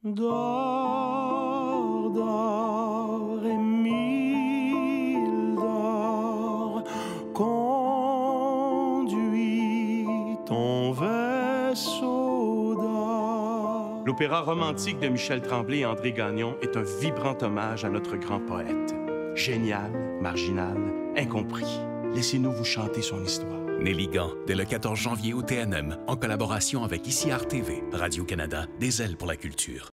Dors, dors, Émile, dors, conduis ton vaisseau d'or. L'opéra romantique de Michel Tremblay et André Gagnon est un vibrant hommage à notre grand poète. Génial, marginal, incompris. Laissez-nous vous chanter son histoire. Nelly Gant, dès le 14 janvier au TNM, en collaboration avec ICI Art TV, Radio-Canada, des ailes pour la culture.